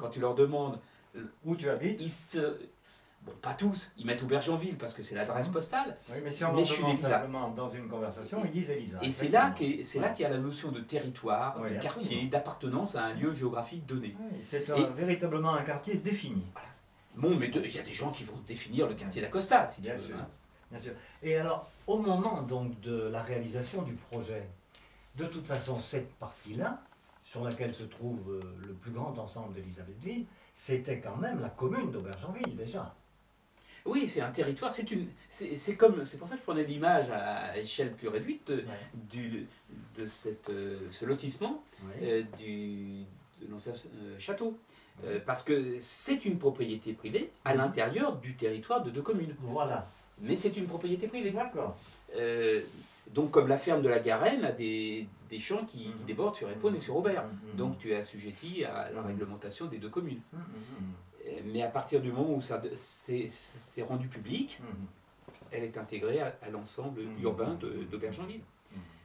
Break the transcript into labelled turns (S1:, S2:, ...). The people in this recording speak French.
S1: quand tu leur demandes
S2: où tu habites.
S1: Bon, pas tous, ils mettent Aubergenville parce que c'est l'adresse postale.
S2: Oui, mais si on
S1: Mais
S2: leur
S1: je suis
S2: demande
S1: d'Élisa.
S2: simplement dans une conversation, ils disent Élisa.
S1: Et c'est là qu'il y a la notion de territoire,
S2: Oui,
S1: de quartier,
S2: absolument.
S1: d'appartenance à un lieu géographique donné.
S2: Oui, c'est véritablement un quartier défini.
S1: Bon, mais il y a des gens qui vont définir le quartier d'Acosta, si
S2: Bien
S1: tu veux.
S2: sûr.
S1: Hein.
S2: Bien sûr. Et alors, au moment donc de la réalisation du projet, de toute façon, cette partie-là, sur laquelle se trouve le plus grand ensemble d'Élisabethville, c'était quand même la commune d'Aubergenville déjà.
S1: Oui, c'est un territoire, c'est pour ça que je prenais l'image à échelle plus réduite de ce lotissement de l'ancien château. Parce que c'est une propriété privée à l'intérieur du territoire de deux communes.
S2: Voilà.
S1: Mais c'est une propriété privée.
S2: D'accord.
S1: Donc comme la ferme de la Garenne a des champs qui débordent sur Épône et sur Aubert. Donc tu es assujetti à la réglementation des deux communes. Mais à partir du moment où ça c'est rendu public, elle est intégrée à l'ensemble urbain d'Aubergenville.